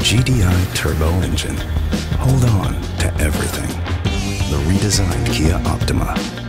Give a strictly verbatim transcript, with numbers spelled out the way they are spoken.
G D I turbo engine. Hold on to everything. The redesigned Kia Optima.